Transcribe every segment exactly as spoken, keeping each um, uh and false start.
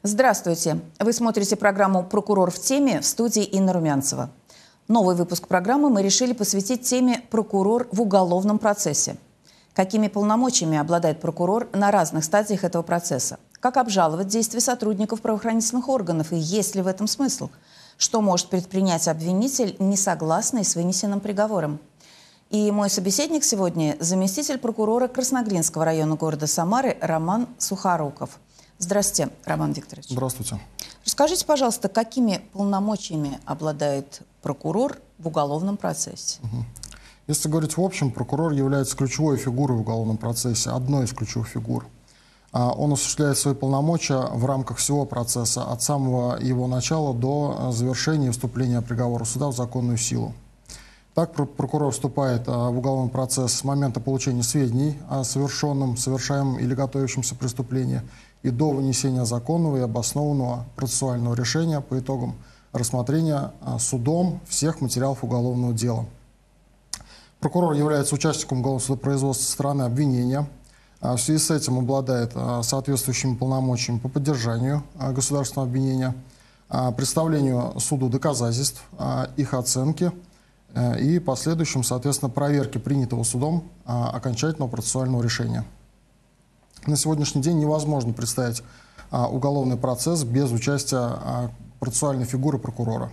Здравствуйте! Вы смотрите программу «Прокурор в теме», в студии Инна Румянцева. Новый выпуск программы мы решили посвятить теме «Прокурор в уголовном процессе». Какими полномочиями обладает прокурор на разных стадиях этого процесса? Как обжаловать действия сотрудников правоохранительных органов и есть ли в этом смысл? Что может предпринять обвинитель, не согласный с вынесенным приговором? И мой собеседник сегодня – заместитель прокурора Красноглинского района города Самары Роман Сухоруков. Здравствуйте, Роман Викторович. Здравствуйте. Расскажите, пожалуйста, какими полномочиями обладает прокурор в уголовном процессе? Угу. Если говорить в общем, прокурор является ключевой фигурой в уголовном процессе, одной из ключевых фигур. Он осуществляет свои полномочия в рамках всего процесса, от самого его начала до завершения и вступления приговора суда в законную силу. Так, прокурор вступает в уголовный процесс с момента получения сведений о совершенном, совершаемом или готовящемся преступлении и до вынесения законного и обоснованного процессуального решения по итогам рассмотрения судом всех материалов уголовного дела. Прокурор является участником уголовного судопроизводства со стороны обвинения. В связи с этим обладает соответствующими полномочиями по поддержанию государственного обвинения, представлению суду доказательств, их оценки и последующем, соответственно, проверке принятого судом окончательного процессуального решения. На сегодняшний день невозможно представить уголовный процесс без участия процессуальной фигуры прокурора.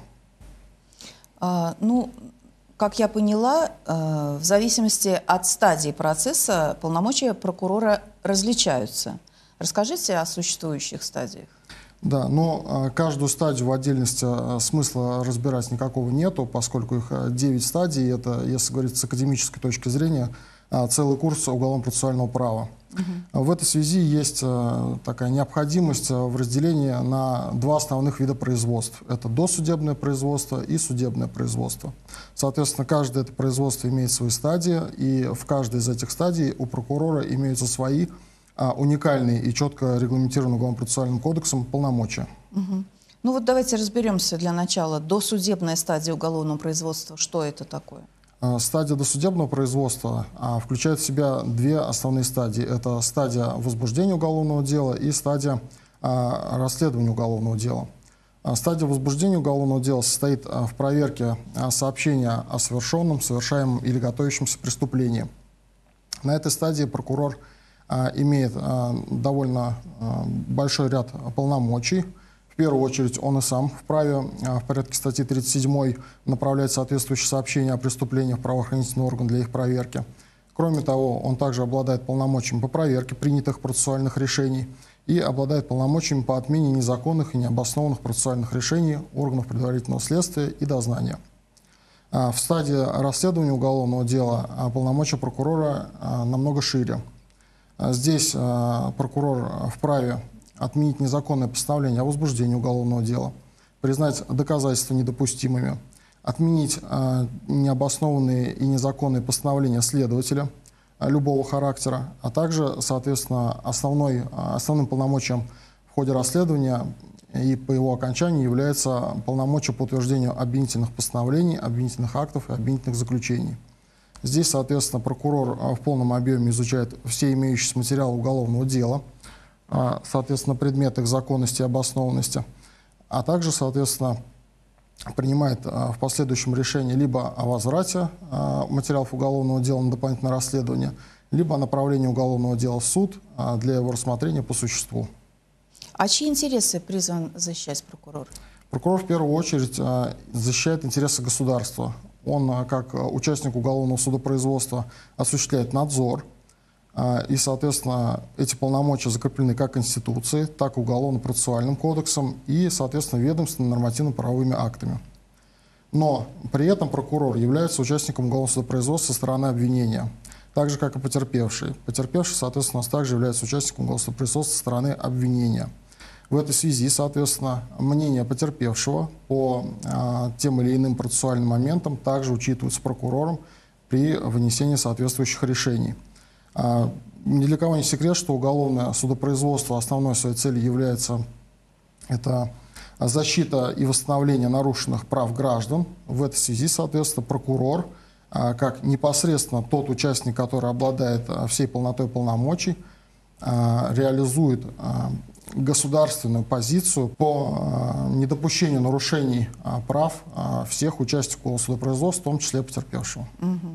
А, ну, как я поняла, в зависимости от стадии процесса полномочия прокурора различаются. Расскажите о существующих стадиях. Да, но каждую стадию в отдельности смысла разбирать никакого нету, поскольку их девять стадий. Это, если говорить с академической точки зрения, целый курс уголовно-процессуального права. Угу. В этой связи есть такая необходимость в разделении на два основных вида производств. Это досудебное производство и судебное производство. Соответственно, каждое это производство имеет свои стадии, и в каждой из этих стадий у прокурора имеются свои уникальные и четко регламентированные Уголовно-процессуальным кодексом полномочия. Угу. Ну вот давайте разберемся для начала. Досудебная стадия уголовного производства, что это такое? Стадия досудебного производства а, включает в себя две основные стадии. Это стадия возбуждения уголовного дела и стадия а, расследования уголовного дела. А, стадия возбуждения уголовного дела состоит а, в проверке а, сообщения о совершенном, совершаемом или готовящемся преступлении. На этой стадии прокурор а, имеет а, довольно а, большой ряд полномочий. В первую очередь он и сам вправе в порядке статьи тридцать седьмой направлять соответствующие сообщения о преступлениях в правоохранительный орган для их проверки. Кроме того, он также обладает полномочиями по проверке принятых процессуальных решений и обладает полномочиями по отмене незаконных и необоснованных процессуальных решений органов предварительного следствия и дознания. В стадии расследования уголовного дела полномочия прокурора намного шире. Здесь прокурор вправе отменить незаконное постановление о возбуждении уголовного дела, признать доказательства недопустимыми, отменить э, необоснованные и незаконные постановления следователя э, любого характера, а также, соответственно, основной, э, основным полномочием в ходе расследования и по его окончании является полномочия по утверждению обвинительных постановлений, обвинительных актов и обвинительных заключений. Здесь, соответственно, прокурор в полном объеме изучает все имеющиеся материалы уголовного дела, соответственно, предмет их законности и обоснованности, а также, соответственно, принимает в последующем решение либо о возврате материалов уголовного дела на дополнительное расследование, либо о направлении уголовного дела в суд для его рассмотрения по существу. А чьи интересы призван защищать прокурор? Прокурор в первую очередь защищает интересы государства. Он, как участник уголовного судопроизводства, осуществляет надзор. И, соответственно, эти полномочия закреплены как Конституцией, так и Уголовно-процессуальным кодексом и, соответственно, ведомственными нормативно-правовыми актами. Но при этом прокурор является участником уголовного судопроизводства со стороны обвинения, так же, как и потерпевший. Потерпевший, соответственно, у нас также является участником уголовного судопроизводства со стороны обвинения. В этой связи, соответственно, мнение потерпевшего по а, тем или иным процессуальным моментам также учитывается прокурором при вынесении соответствующих решений. Ни для кого не секрет, что уголовное судопроизводство основной своей целью является это защита и восстановление нарушенных прав граждан. В этой связи, соответственно, прокурор, как непосредственно тот участник, который обладает всей полнотой полномочий, реализует государственную позицию по недопущению нарушений прав всех участников судопроизводства, в том числе потерпевшего. Угу.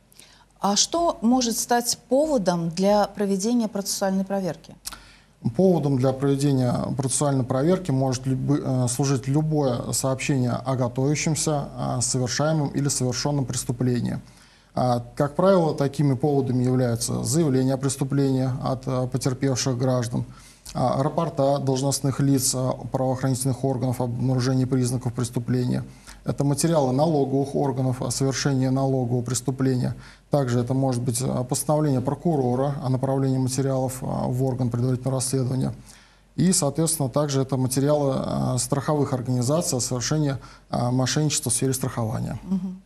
А что может стать поводом для проведения процессуальной проверки? Поводом для проведения процессуальной проверки может любы, служить любое сообщение о готовящемся, о совершаемом или совершенном преступлении. Как правило, такими поводами являются заявления о преступлении от потерпевших граждан, рапорта должностных лиц правоохранительных органов об обнаружении признаков преступления. Это материалы налоговых органов о совершении налогового преступления. Также это может быть постановление прокурора о направлении материалов в орган предварительного расследования. И, соответственно, также это материалы страховых организаций о совершении мошенничества в сфере страхования.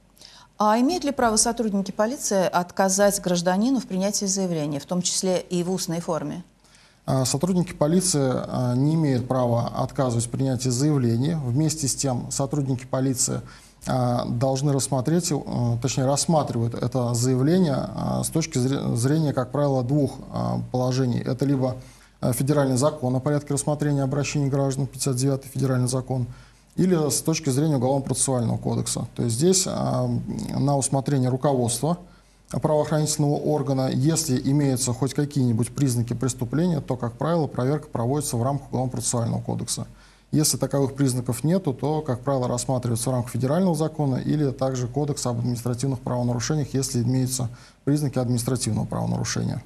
А имеют ли право сотрудники полиции отказать гражданину в принятии заявления, в том числе и в устной форме? Сотрудники полиции не имеют права отказывать в принятии заявлений. Вместе с тем, сотрудники полиции должны рассмотреть, точнее рассматривают это заявление с точки зрения, как правило, двух положений. Это либо федеральный закон о порядке рассмотрения обращений граждан, пятьдесят девятый федеральный закон, или с точки зрения Уголовно-процессуального кодекса. То есть здесь на усмотрение руководства правоохранительного органа, если имеются хоть какие-нибудь признаки преступления, то, как правило, проверка проводится в рамках Уголовно-процессуального кодекса. Если таковых признаков нету, то, как правило, рассматривается в рамках федерального закона или также Кодекса об административных правонарушениях, если имеются признаки административного правонарушения.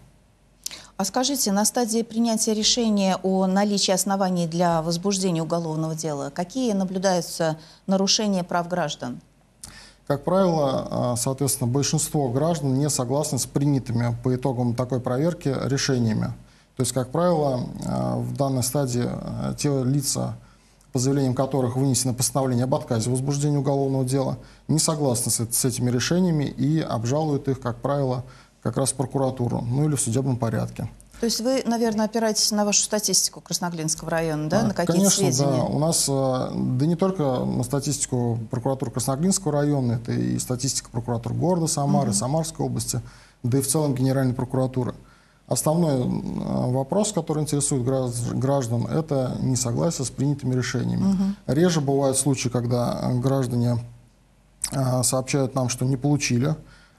А скажите, на стадии принятия решения о наличии оснований для возбуждения уголовного дела, какие наблюдаются нарушения прав граждан? Как правило, соответственно, большинство граждан не согласны с принятыми по итогам такой проверки решениями. То есть, как правило, в данной стадии те лица, по заявлениям которых вынесено постановление об отказе в возбуждении уголовного дела, не согласны с, с этими решениями и обжалуют их, как правило, как раз в прокуратуру, ну или в судебном порядке. То есть вы, наверное, опираетесь на вашу статистику Красноглинского района, да, на какие-то Конечно, сведения? да. У нас, да не только на статистику прокуратуры Красноглинского района, это и статистика прокуратуры города Самары, угу. Самарской области, да и в целом Генеральной прокуратуры. Основной вопрос, который интересует граждан, это несогласие с принятыми решениями. Угу. Реже бывают случаи, когда граждане сообщают нам, что не получили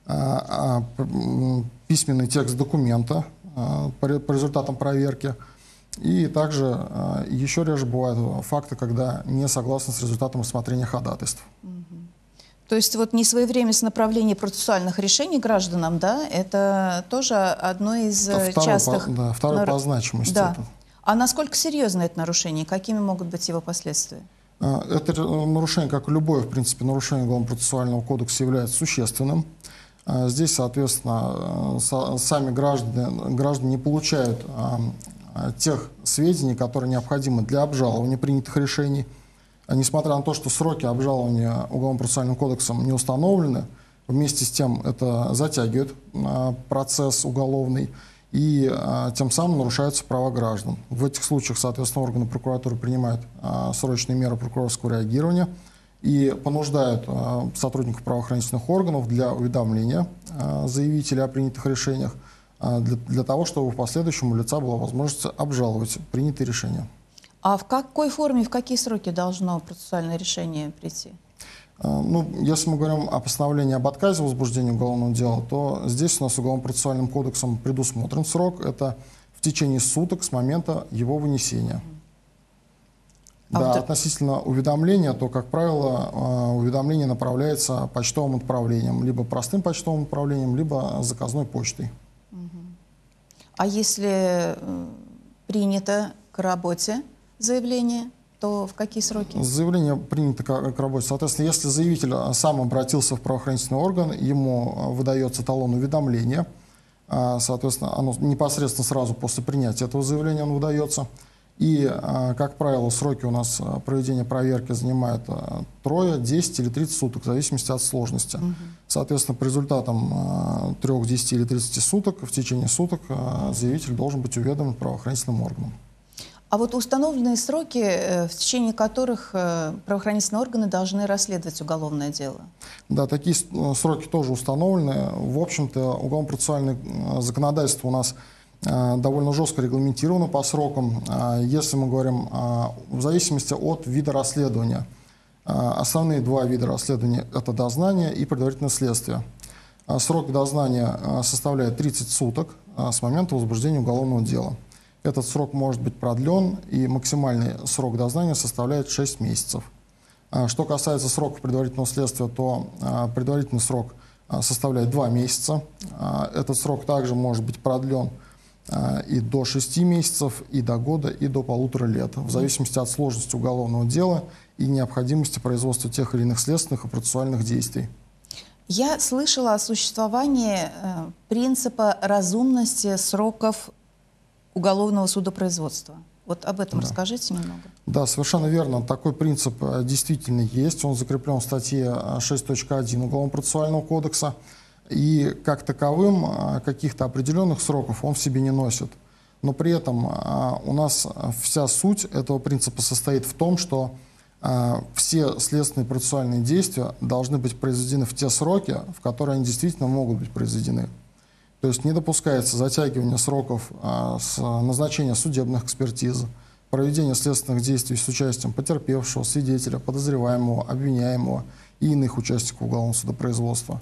письменный текст документа по результатам проверки. И также еще реже бывают факты, когда не согласны с результатом рассмотрения ходатайств. Угу. То есть вот несвоевременность направления процессуальных решений гражданам, да, это тоже одно из это частых... По, да, второе нар... по значимости. Да. Это. А насколько серьезно это нарушение? Какими могут быть его последствия? Это нарушение, как и любое, в принципе, нарушение Уголовно-процессуального кодекса является существенным. Здесь, соответственно, сами граждане, граждане не получают тех сведений, которые необходимы для обжалования принятых решений. Несмотря на то, что сроки обжалования Уголовно-процессуальным кодексом не установлены, вместе с тем это затягивает процесс уголовный и тем самым нарушаются права граждан. В этих случаях, соответственно, органы прокуратуры принимают срочные меры прокурорского реагирования и понуждают сотрудников правоохранительных органов для уведомления заявителя о принятых решениях, для, для того, чтобы в последующем у лица была возможность обжаловать принятые решения. А в какой форме, в какие сроки должно процессуальное решение прийти? Ну, если мы говорим о постановлении об отказе в возбуждении уголовного дела, то здесь у нас Уголовно-процессуальным кодексом предусмотрен срок. Это в течение суток с момента его вынесения. А да, вот... Относительно уведомления, то, как правило, уведомление направляется почтовым отправлением, либо простым почтовым отправлением, либо заказной почтой. Угу. А если принято к работе заявление, то в какие сроки? Заявление принято к работе. Соответственно, если заявитель сам обратился в правоохранительный орган, ему выдается талон уведомления. Соответственно, оно непосредственно сразу после принятия этого заявления он выдается. И, как правило, сроки у нас проведения проверки занимают трое, десять или тридцать суток, в зависимости от сложности. Угу. Соответственно, по результатам трех, десяти или тридцати суток, в течение суток заявитель должен быть уведомлен правоохранительным органом. А вот установленные сроки, в течение которых правоохранительные органы должны расследовать уголовное дело? Да, такие сроки тоже установлены. В общем-то, уголовно-процессуальное законодательство у нас довольно жестко регламентировано по срокам. Если мы говорим в зависимости от вида расследования, основные два вида расследования – это дознание и предварительное следствие. Срок дознания составляет тридцать суток с момента возбуждения уголовного дела. Этот срок может быть продлен, и максимальный срок дознания составляет шесть месяцев. Что касается сроков предварительного следствия, то предварительный срок составляет два месяца. Этот срок также может быть продлен и до шести месяцев, и до года, и до полутора лет, в зависимости от сложности уголовного дела и необходимости производства тех или иных следственных и процессуальных действий. Я слышала о существовании э, принципа разумности сроков уголовного судопроизводства. Вот об этом да. расскажите немного. Да, совершенно верно. Такой принцип действительно есть. Он закреплен в статье шесть точка один Уголовно-процессуального кодекса. И как таковым каких-то определенных сроков он в себе не носит. Но при этом у нас вся суть этого принципа состоит в том, что все следственные процессуальные действия должны быть произведены в те сроки, в которые они действительно могут быть произведены. То есть не допускается затягивание сроков с назначения судебных экспертиз, проведения следственных действий с участием потерпевшего, свидетеля, подозреваемого, обвиняемого и иных участников уголовного судопроизводства.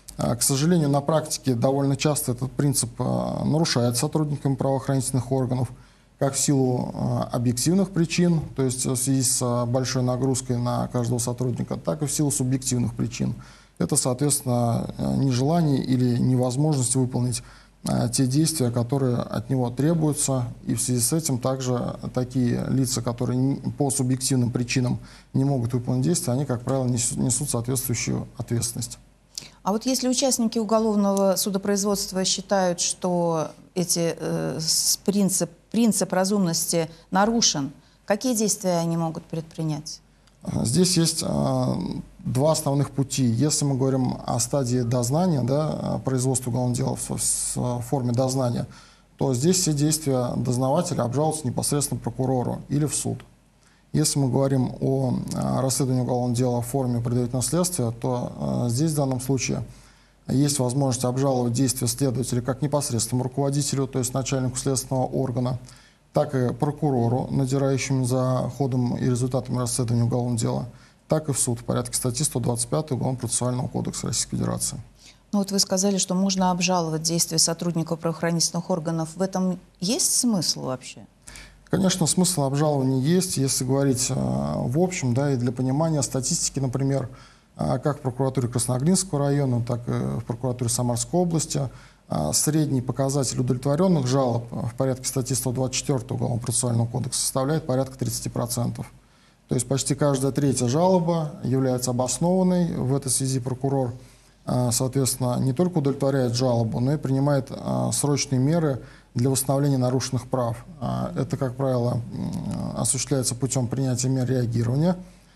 К сожалению, на практике довольно часто этот принцип нарушается сотрудниками правоохранительных органов, как в силу объективных причин, то есть в связи с большой нагрузкой на каждого сотрудника, так и в силу субъективных причин. Это, соответственно, нежелание или невозможность выполнить те действия, которые от него требуются. И в связи с этим также такие лица, которые по субъективным причинам не могут выполнить действия, они, как правило, несут соответствующую ответственность. А вот если участники уголовного судопроизводства считают, что эти, э, принцип, принцип разумности нарушен, какие действия они могут предпринять? Здесь есть э, два основных пути. Если мы говорим о стадии дознания, да, производства уголовного дела в, в форме дознания, то здесь все действия дознавателя обжалуются непосредственно прокурору или в суд. Если мы говорим о расследовании уголовного дела в форме предварительного следствия, то э, здесь в данном случае есть возможность обжаловать действия следователя как непосредственному руководителю, то есть начальнику следственного органа, так и прокурору, надзирающему за ходом и результатами расследования уголовного дела, так и в суд в порядке статьи сто двадцать пять Уголовно-процессуального кодекса Российской Федерации. Ну вот вы сказали, что можно обжаловать действия сотрудников правоохранительных органов. В этом есть смысл вообще? Конечно, смысл обжалования есть, если говорить э, в общем, да, и для понимания статистики, например, э, как в прокуратуре Красноглинского района, так и в прокуратуре Самарской области, э, средний показатель удовлетворенных жалоб в порядке статьи сто двадцать четыре Уголовно-процессуального кодекса составляет порядка тридцати процентов. То есть почти каждая третья жалоба является обоснованной. В этой связи прокурор, э, соответственно, не только удовлетворяет жалобу, но и принимает э, срочные меры для восстановления нарушенных прав. Это, как правило, осуществляется путем принятия мер реагирования,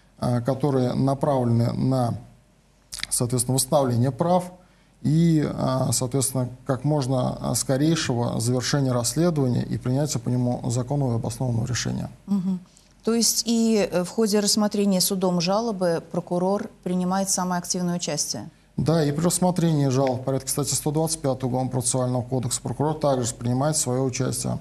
которые направлены на, соответственно, восстановление прав и, соответственно, как можно скорейшего завершения расследования и принятия по нему законного и обоснованного решения. Угу. То есть и в ходе рассмотрения судом жалобы прокурор принимает самое активное участие? Да, и при рассмотрении жалоб в порядке статьи сто двадцать пять Уголовно-процессуального кодекса прокурор также принимает свое участие.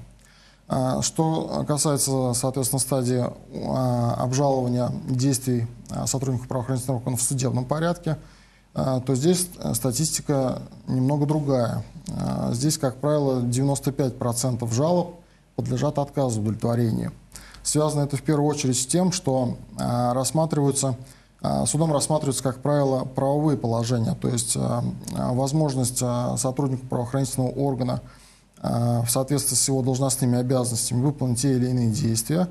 Что касается, соответственно, стадии обжалования действий сотрудников правоохранительных органов в судебном порядке, то здесь статистика немного другая. Здесь, как правило, девяносто пять процентов жалоб подлежат отказу удовлетворения. Связано это в первую очередь с тем, что рассматриваются Судом рассматриваются, как правило, правовые положения, то есть возможность сотрудника правоохранительного органа в соответствии с его должностными обязанностями выполнить те или иные действия.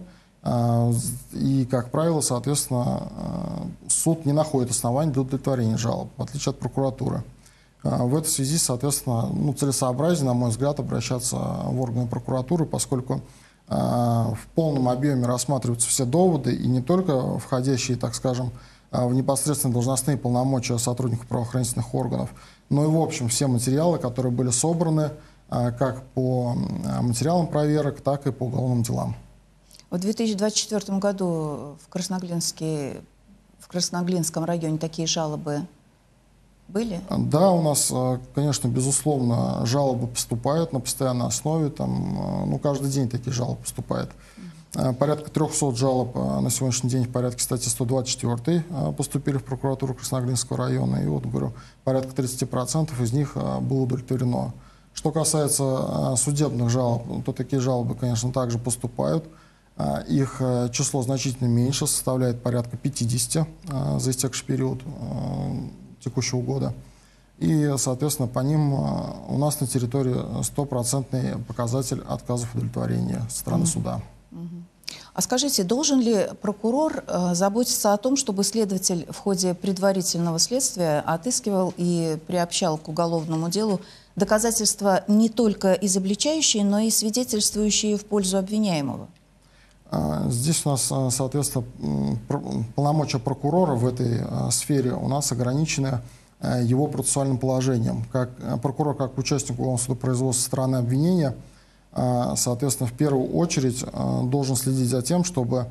И, как правило, соответственно, суд не находит оснований для удовлетворения жалоб, в отличие от прокуратуры. В этой связи, соответственно, ну, целесообразнее, на мой взгляд, обращаться в органы прокуратуры, поскольку в полном объеме рассматриваются все доводы, и не только входящие, так скажем, в непосредственно должностные полномочия сотрудников правоохранительных органов, но и, в общем, все материалы, которые были собраны как по материалам проверок, так и по уголовным делам. В две тысячи двадцать четвёртом году в, Красноглинске, в Красноглинском районе такие жалобы были? Да, у нас, конечно, безусловно, жалобы поступают на постоянной основе. Там, ну, каждый день такие жалобы поступают. Mm-hmm. Порядка трехсот жалоб на сегодняшний день в порядке статьи сто двадцать четыре поступили в прокуратуру Красноглинского района. И вот, говорю, порядка тридцати процентов из них было удовлетворено. Что касается судебных жалоб, то такие жалобы, конечно, также поступают. Их число значительно меньше, составляет порядка пятидесяти за истекший период текущего года. И, соответственно, по ним у нас на территории стопроцентный показатель отказов удовлетворения со стороны mm-hmm. суда. Mm-hmm. А скажите, должен ли прокурор заботиться о том, чтобы следователь в ходе предварительного следствия отыскивал и приобщал к уголовному делу доказательства не только изобличающие, но и свидетельствующие в пользу обвиняемого? Здесь у нас, соответственно, полномочия прокурора в этой сфере у нас ограничены его процессуальным положением. Как прокурор, как участник уголовного судопроизводства со стороны обвинения, соответственно, в первую очередь должен следить за тем, чтобы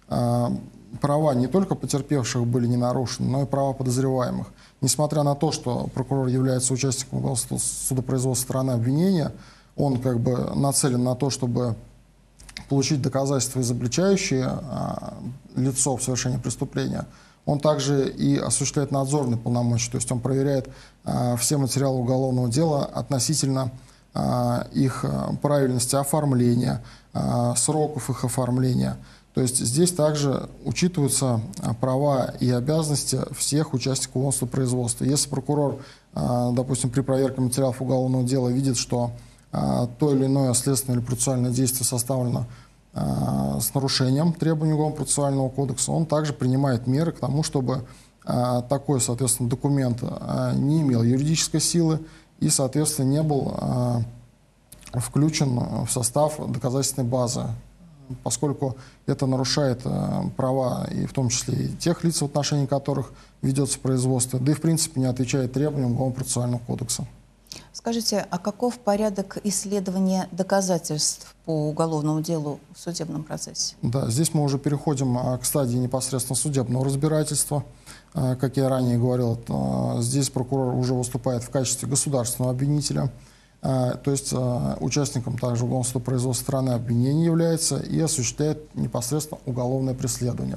права не только потерпевших были не нарушены, но и права подозреваемых. Несмотря на то, что прокурор является участником уголовного судопроизводства со стороны обвинения, он как бы нацелен на то, чтобы получить доказательства, изобличающие а, лицо в совершении преступления. Он также и осуществляет надзорные полномочия, то есть он проверяет а, все материалы уголовного дела относительно а, их правильности оформления, а, сроков их оформления. То есть здесь также учитываются права и обязанности всех участников уголовного судопроизводства. Если прокурор, а, допустим, при проверке материалов уголовного дела видит, что то или иное следственное или процессуальное действие составлено а, с нарушением требований Уголовного процессуального кодекса, он также принимает меры к тому, чтобы а, такой, соответственно, документ а, не имел юридической силы и, соответственно, не был а, включен в состав доказательственной базы, поскольку это нарушает а, права, и в том числе и тех лиц, в отношении которых ведется производство, да и, в принципе, не отвечает требованиям Уголовного процессуального кодекса. Скажите, а каков порядок исследования доказательств по уголовному делу в судебном процессе? Да, здесь мы уже переходим к стадии непосредственно судебного разбирательства. Как я ранее говорил, здесь прокурор уже выступает в качестве государственного обвинителя, то есть участником также уголовного судопроизводства стороны обвинения является и осуществляет непосредственно уголовное преследование.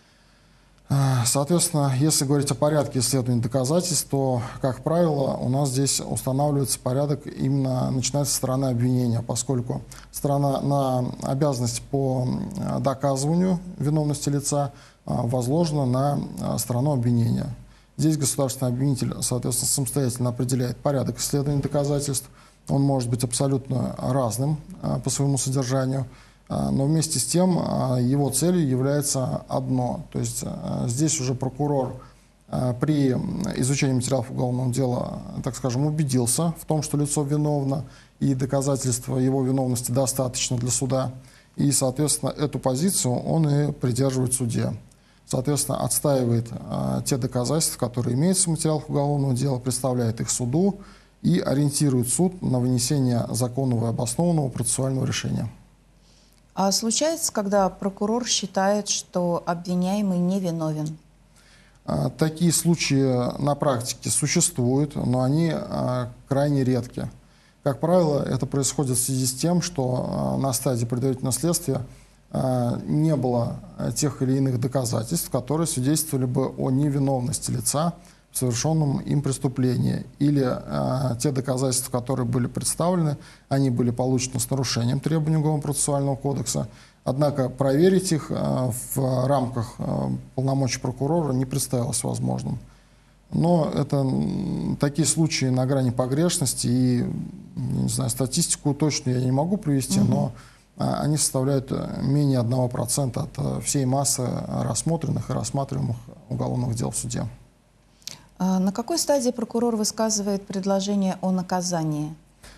Соответственно, если говорить о порядке исследования доказательств, то, как правило, у нас здесь устанавливается порядок именно начиная со стороны обвинения, поскольку сторона на обязанность по доказыванию виновности лица возложена на сторону обвинения. Здесь государственный обвинитель, соответственно, самостоятельно определяет порядок исследования доказательств. Он может быть абсолютно разным по своему содержанию. Но вместе с тем его целью является одно. То есть здесь уже прокурор при изучении материалов уголовного дела, так скажем, убедился в том, что лицо виновно, и доказательства его виновности достаточно для суда. И, соответственно, эту позицию он и придерживает в суде. Соответственно, отстаивает те доказательства, которые имеются в материалах уголовного дела, представляет их суду и ориентирует суд на вынесение законного и обоснованного процессуального решения. А случается, когда прокурор считает, что обвиняемый невиновен? Такие случаи на практике существуют, но они крайне редки. Как правило, это происходит в связи с тем, что на стадии предварительного следствия не было тех или иных доказательств, которые свидетельствовали бы о невиновности лица в совершенном им преступлении. Или э, те доказательства, которые были представлены, они были получены с нарушением требований Уголовного процессуального кодекса. Однако проверить их э, в рамках э, полномочий прокурора не представилось возможным. Но это такие случаи на грани погрешности, и, не знаю, статистику точную я не могу привести, угу. но э, они составляют менее одного процента от всей массы рассмотренных и рассматриваемых уголовных дел в суде. На какой стадии прокурор высказывает предложение о наказании?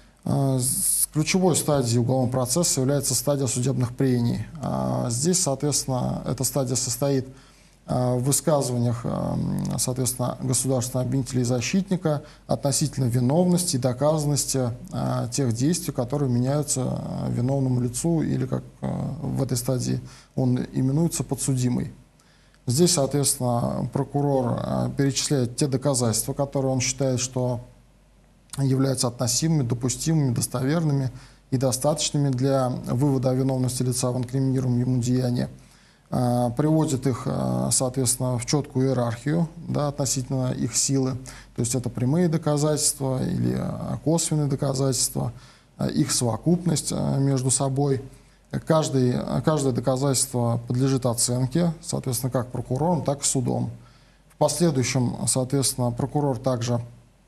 Ключевой стадией уголовного процесса является стадия судебных прений. Здесь, соответственно, эта стадия состоит в высказываниях, соответственно, государственного обвинителя и защитника относительно виновности и доказанности тех действий, которые меняются виновному лицу или, как в этой стадии он именуется, подсудимый. Здесь, соответственно, прокурор перечисляет те доказательства, которые он считает, что являются относимыми, допустимыми, достоверными и достаточными для вывода о виновности лица в инкриминируемом ему деянии. Приводит их, соответственно, в четкую иерархию, да, относительно их силы. То есть это прямые доказательства или косвенные доказательства, их совокупность между собой. Каждый, каждое доказательство подлежит оценке, соответственно, как прокурором, так и судом. В последующем, соответственно, прокурор также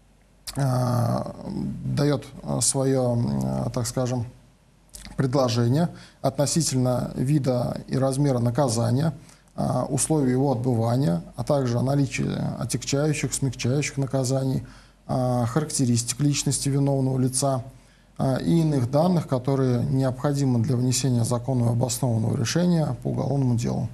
э, дает свое, э, так скажем, предложение относительно вида и размера наказания, э, условий его отбывания, а также наличие отягчающих, смягчающих наказаний, э, характеристик личности виновного лица и иных данных, которые необходимы для вынесения законного и обоснованного решения по уголовному делу.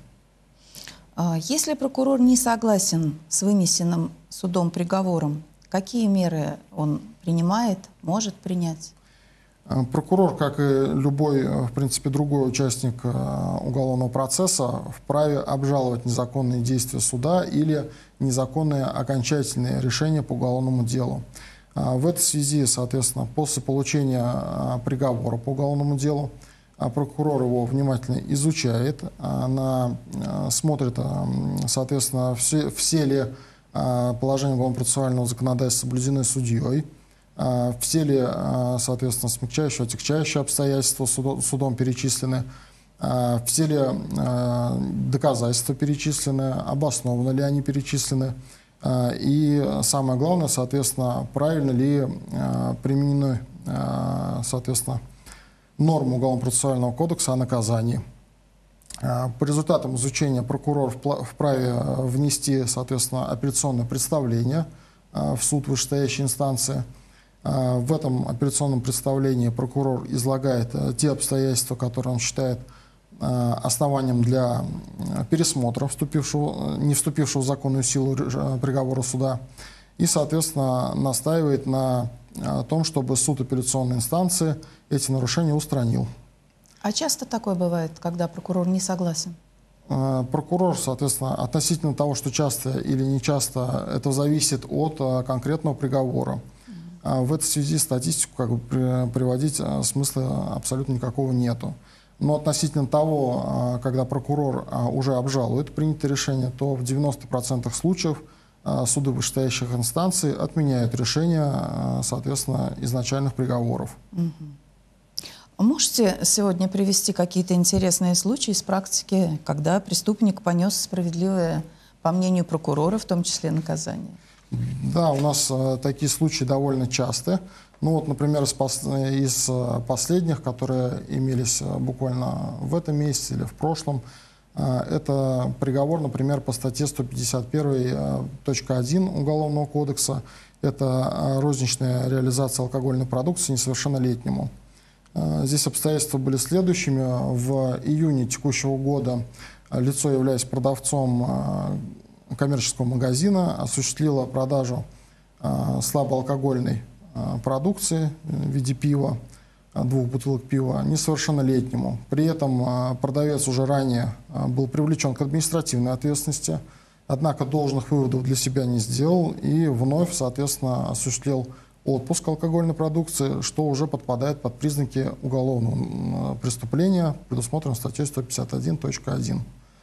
Если прокурор не согласен с вынесенным судом приговором, какие меры он принимает, может принять? Прокурор, как и любой, в принципе, другой участник уголовного процесса, вправе обжаловать незаконные действия суда или незаконные окончательные решения по уголовному делу. В этой связи, соответственно, после получения приговора по уголовному делу, прокурор его внимательно изучает, она смотрит, соответственно, все, все ли положения уголовно-процессуального законодательства соблюдены судьей, все ли, соответственно, смягчающие, отягчающие обстоятельства судом, судом перечислены, все ли доказательства перечислены, обоснованы ли они перечислены. И самое главное, соответственно, правильно ли применены, соответственно, нормы Уголовно-процессуального кодекса о наказании. По результатам изучения прокурор вправе внести, соответственно, апелляционное представление в суд вышестоящей инстанции. В этом апелляционном представлении прокурор излагает те обстоятельства, которые он считает основанием для пересмотра вступившего, не вступившего в законную силу приговора суда и, соответственно, настаивает на том, чтобы суд апелляционной инстанции эти нарушения устранил. А часто такое бывает, когда прокурор не согласен? Прокурор, соответственно, относительно того, что часто или не часто, это зависит от конкретного приговора. В этой связи статистику как бы приводить смысла абсолютно никакого нету. Но относительно того, когда прокурор уже обжалует принятое решение, то в девяноста процентах случаев суды вышестоящих инстанций отменяют решения, соответственно, изначальных приговоров. Угу. Можете сегодня привести какие-то интересные случаи из практики, когда преступник понес справедливое, по мнению прокурора, в том числе наказание? Да, у нас такие случаи довольно часто. Ну вот, например, из последних, которые имелись буквально в этом месяце или в прошлом, это приговор, например, по статье сто пятьдесят один точка один Уголовного кодекса. Это розничная реализация алкогольной продукции несовершеннолетнему. Здесь обстоятельства были следующими. В июне текущего года лицо, являясь продавцом коммерческого магазина, осуществило продажу слабоалкогольной продукции в виде пива, двух бутылок пива, несовершеннолетнему. При этом продавец уже ранее был привлечен к административной ответственности, однако должных выводов для себя не сделал и вновь, соответственно, осуществил отпуск алкогольной продукции, что уже подпадает под признаки уголовного преступления, предусмотренного статьей сто пятьдесят один точка один.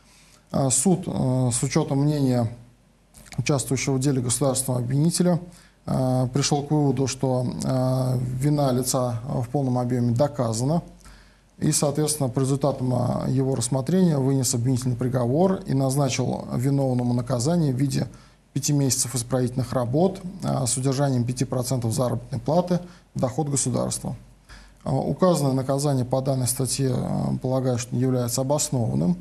Суд с учетом мнения участвующего в деле государственного обвинителя пришел к выводу, что вина лица в полном объеме доказана, и, соответственно, по результатам его рассмотрения вынес обвинительный приговор и назначил виновному наказание в виде пяти месяцев исправительных работ с удержанием пяти процентов заработной платы в доход государства. Указанное наказание по данной статье, полагаю, что является обоснованным.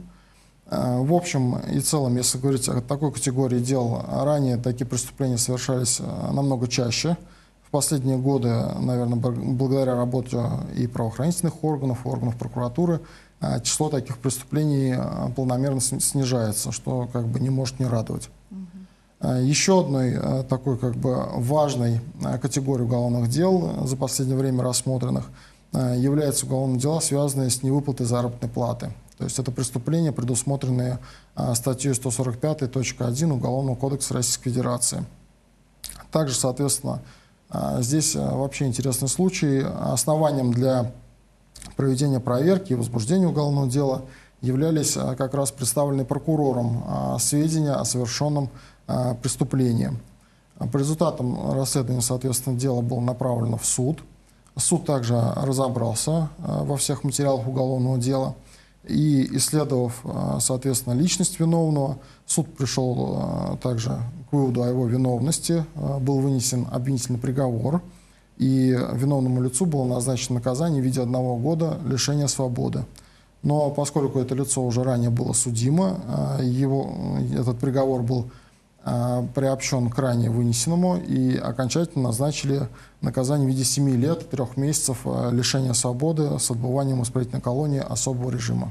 В общем и целом, если говорить о такой категории дел, ранее такие преступления совершались намного чаще. В последние годы, наверное, благодаря работе и правоохранительных органов, и органов прокуратуры, число таких преступлений планомерно снижается, что как бы не может не радовать. Угу. Еще одной такой как бы важной категорией уголовных дел за последнее время рассмотренных являются уголовные дела, связанные с невыплатой заработной платы. То есть это преступления, предусмотренные статьей сто сорок пять точка один Уголовного кодекса Российской Федерации. Также, соответственно, здесь вообще интересный случай. Основанием для проведения проверки и возбуждения уголовного дела являлись как раз представленные прокурором сведения о совершенном преступлении. По результатам расследования, соответственно, дело было направлено в суд. Суд также разобрался во всех материалах уголовного дела и, исследовав, соответственно, личность виновного, суд пришел также к выводу о его виновности, был вынесен обвинительный приговор, и виновному лицу было назначено наказание в виде одного года лишения свободы. Но поскольку это лицо уже ранее было судимо, его, этот приговор был приобщен к ранее вынесенному и окончательно назначили наказание в виде семи лет, трех месяцев лишения свободы с отбыванием в исправительной колонии особого режима.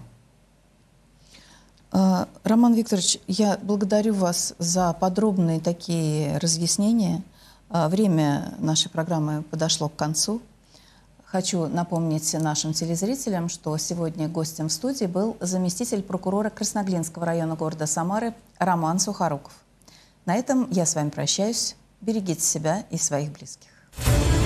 Роман Викторович, я благодарю вас за подробные такие разъяснения. Время нашей программы подошло к концу. Хочу напомнить нашим телезрителям, что сегодня гостем в студии был заместитель прокурора Красноглинского района города Самары Роман Сухоруков. На этом я с вами прощаюсь. Берегите себя и своих близких.